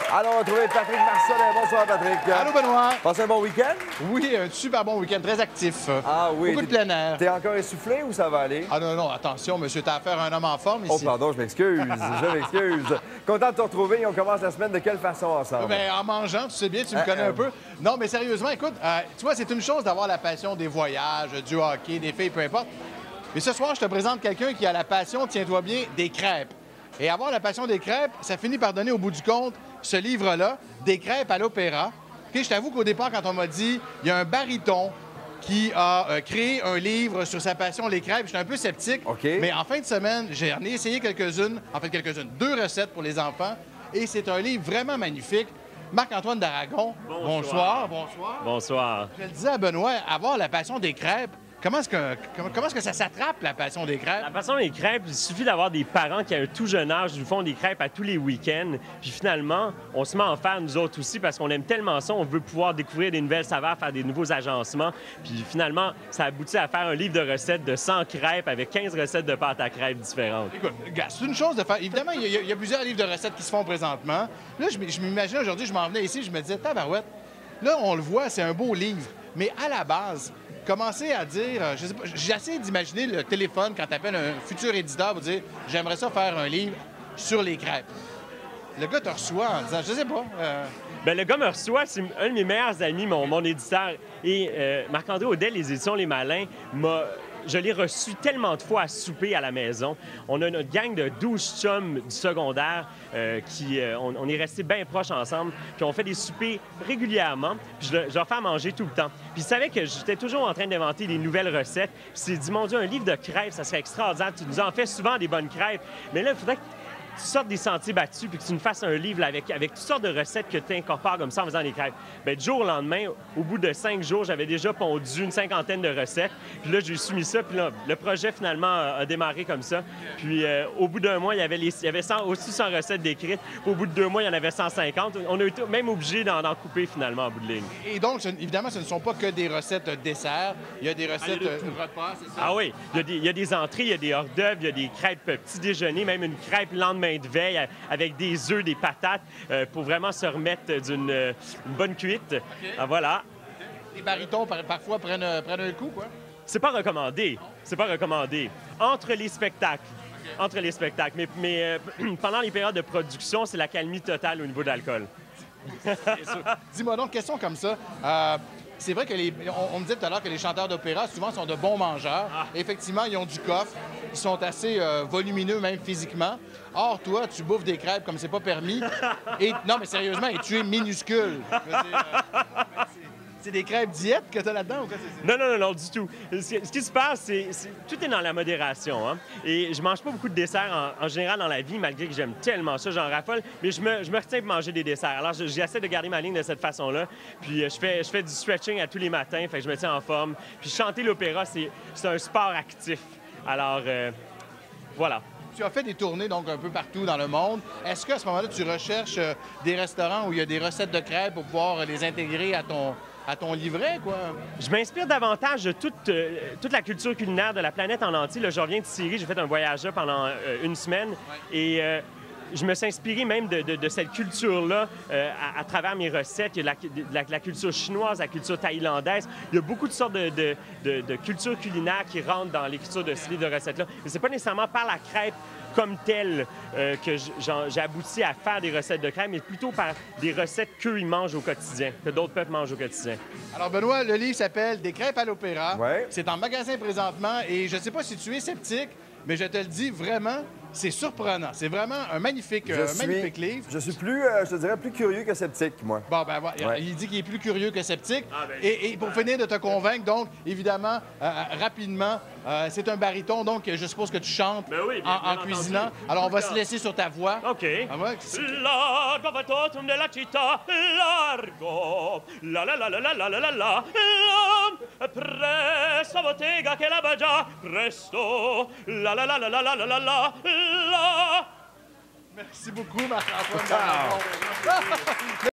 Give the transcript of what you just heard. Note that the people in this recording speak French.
Alors, on va trouver Patrick Marcelin. Bonsoir, Patrick. Allô, Benoît. Passez un bon week-end? Oui, un super bon week-end, très actif. Ah oui. Beaucoup de plein air. T'es encore essoufflé ou ça va aller? Ah non, non, attention, monsieur, t'as affaire à un homme en forme ici. Oh, pardon, je m'excuse. Je m'excuse. Content de te retrouver et on commence la semaine de quelle façon ensemble? Ben, en mangeant, tu sais bien, tu me connais un peu. Non, mais sérieusement, écoute, tu vois, c'est une chose d'avoir la passion des voyages, du hockey, des filles, peu importe. Mais ce soir, je te présente quelqu'un qui a la passion, tiens-toi bien, des crêpes. Et avoir la passion des crêpes, ça finit par donner au bout du compte ce livre-là, Des crêpes à l'opéra. Puis je t'avoue qu'au départ, quand on m'a dit, il y a un baryton qui a créé un livre sur sa passion, les crêpes, j'étais un peu sceptique. OK. Mais en fin de semaine, j'en ai essayé quelques-unes, deux recettes pour les enfants. Et c'est un livre vraiment magnifique. Marc-Antoine d'Aragon, bonsoir. Bonsoir. Bonsoir. Je le disais à Benoît, avoir la passion des crêpes, comment est-ce que ça s'attrape, la passion des crêpes? La passion des crêpes, il suffit d'avoir des parents qui, à un tout jeune âge, nous font des crêpes à tous les week-ends. Puis finalement, on se met à en faire nous autres aussi parce qu'on aime tellement ça. On veut pouvoir découvrir des nouvelles saveurs, faire des nouveaux agencements. Puis finalement, ça aboutit à faire un livre de recettes de 100 crêpes avec 15 recettes de pâtes à crêpes différentes. Écoute, gars, c'est une chose de faire. Évidemment, il y a plusieurs livres de recettes qui se font présentement. Là, je m'imaginais aujourd'hui, je m'en venais ici, je me disais, tabarouette, là, on le voit, c'est un beau livre. Mais à la base, commencer à dire, je sais pas, j'ai essayé d'imaginer le téléphone quand tu appelles un futur éditeur pour dire j'aimerais ça faire un livre sur les crêpes. Le gars te reçoit en disant, je sais pas. Bien, le gars me reçoit, c'est un de mes meilleurs amis, mon éditeur. Et Marc-André Audel, les éditions Les Malins, je l'ai reçu tellement de fois à souper à la maison. On a notre gang de 12 chums du secondaire on est restés bien proches ensemble. Puis on fait des soupers régulièrement. Puis je leur fais manger tout le temps. Puis ils savaient que j'étais toujours en train d'inventer des nouvelles recettes. Puis c'est dit, mon Dieu, un livre de crêpes, ça serait extraordinaire. Tu nous en fais souvent des bonnes crêpes. Mais là, il faudrait que tu sortes des sentiers battus puis que tu nous fasses un livre là, avec toutes sortes de recettes que tu incorpores comme ça en faisant des crêpes. Bien, du jour au lendemain, au bout de 5 jours, j'avais déjà pondu une 50aine de recettes. Puis là, j'ai soumis ça. Puis là, le projet, finalement, a démarré comme ça. Puis au bout d'un mois, il y avait aussi 100 recettes décrites. Puis au bout de 2 mois, il y en avait 150. On a été même obligé d'en couper, finalement, en bout de ligne. Et donc, évidemment, ce ne sont pas que des recettes dessert. Il y a des recettes repas, c'est ça? Ah oui, il y a des entrées, il y a des hors-d'œuvre, il y a des crêpes petit déjeuner, même une crêpe lendemain de veille avec des œufs, des patates, pour vraiment se remettre d'une bonne cuite. Okay. Ah, voilà. Les barytons, parfois, prennent un coup, quoi? C'est pas recommandé. C'est pas recommandé. Entre les spectacles. Okay. Entre les spectacles. Mais pendant les périodes de production, c'est la calmie totale au niveau de l'alcool. Dis-moi donc, question comme ça. C'est vrai que on me disait tout à l'heure que les chanteurs d'opéra, souvent, sont de bons mangeurs. Ah. Effectivement, ils ont du coffre. Ils sont assez volumineux, même physiquement. Or, toi, tu bouffes des crêpes comme c'est pas permis. Non, mais sérieusement, et tu es minuscule. C'est des crêpes diète que tu as là-dedans ou quoi? Non, du tout. Ce qui se passe, c'est tout est dans la modération. Hein? Et je mange pas beaucoup de desserts en général dans la vie, malgré que j'aime tellement ça, j'en raffole. Mais je me retiens pour manger des desserts. Alors, j'essaie de garder ma ligne de cette façon-là. Puis, je fais du stretching à tous les matins, fait que je me tiens en forme. Puis, chanter l'opéra, c'est un sport actif. Alors, voilà. Tu as fait des tournées donc un peu partout dans le monde. Est-ce qu'à ce moment-là, tu recherches des restaurants où il y a des recettes de crêpes pour pouvoir les intégrer à ton livret, quoi? Je m'inspire davantage de toute la culture culinaire de la planète en entier. Là, je reviens de Syrie, j'ai fait un voyage là pendant une semaine. Ouais. Et je me suis inspiré même de cette culture-là à travers mes recettes. Il y a la culture chinoise, la culture thaïlandaise. Il y a beaucoup de sortes de cultures culinaires qui rentrent dans l'écriture de ce livre de recettes-là. Mais c'est pas nécessairement par la crêpe comme telle que j'ai abouti à faire des recettes de crêpes, mais plutôt par des recettes qu'eux, ils mangent au quotidien, que d'autres peuples mangent au quotidien. Alors, Benoît, le livre s'appelle « Des crêpes à l'opéra ». Ouais. C'est en magasin présentement et je ne sais pas si tu es sceptique, mais je te le dis vraiment, c'est surprenant. C'est vraiment un magnifique livre. Je suis plus, je te dirais, plus curieux que sceptique, moi. Bon, ben voilà. Ouais. Il dit qu'il est plus curieux que sceptique. Ah, ben, et pour finir de te convaincre, donc, évidemment, rapidement, c'est un baryton, donc je suppose que tu chantes oui, en cuisinant. Alors, on va se laisser sur ta voix. OK. Largo vatotum della città, largo, la la la la la la la la la, presto bottega che la bagia, presto, la la la la la la la la la. Merci beaucoup, Marc-Antoine.